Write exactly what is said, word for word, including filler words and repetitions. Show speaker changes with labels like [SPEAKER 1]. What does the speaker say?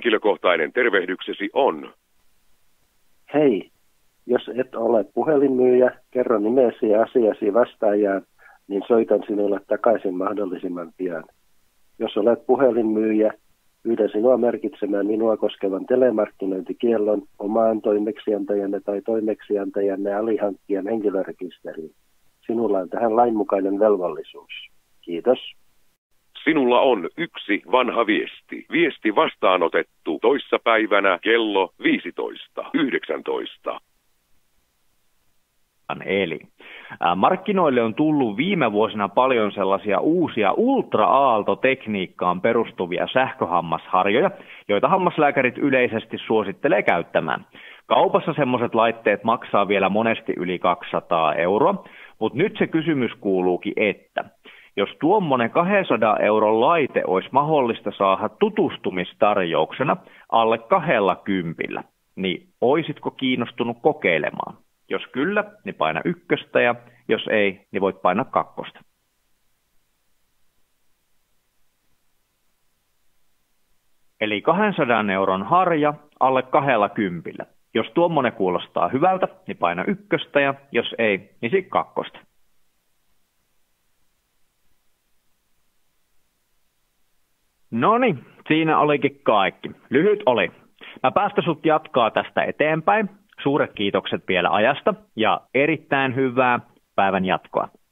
[SPEAKER 1] Henkilökohtainen tervehdyksesi on.
[SPEAKER 2] Hei, jos et ole puhelinmyyjä, kerro nimesi ja asiasi vastaajaan, niin soitan sinulle takaisin mahdollisimman pian. Jos olet puhelinmyyjä, pyydän sinua merkitsemään minua koskevan telemarkkinointikiellon omaan toimeksiantajanne tai toimeksiantajanne alihankkijan henkilörekisteriin. Sinulla on tähän lainmukainen velvollisuus. Kiitos.
[SPEAKER 1] Sinulla on yksi vanha viesti. Viesti vastaanotettu toissapäivänä kello viisitoista yhdeksäntoista.
[SPEAKER 3] Eli markkinoille on tullut viime vuosina paljon sellaisia uusia ultra-aaltotekniikkaan perustuvia sähköhammasharjoja, joita hammaslääkärit yleisesti suosittelee käyttämään. Kaupassa semmoiset laitteet maksaa vielä monesti yli kaksisataa euroa, mutta nyt se kysymys kuuluukin, että jos tuommoinen kahdensadan euron laite olisi mahdollista saada tutustumistarjouksena alle kahdella kympillä, niin oisitko kiinnostunut kokeilemaan? Jos kyllä, niin paina ykköstä, ja jos ei, niin voit painaa kakkosta. Eli kahdensadan euron harja alle kahdella kympillä. Jos tuommoinen kuulostaa hyvältä, niin paina ykköstä, ja jos ei, niin sitten kakkosta. Noniin, siinä olikin kaikki. Lyhyt oli. Mä päästä sut jatkaa tästä eteenpäin. Suuret kiitokset vielä ajasta ja erittäin hyvää päivän jatkoa.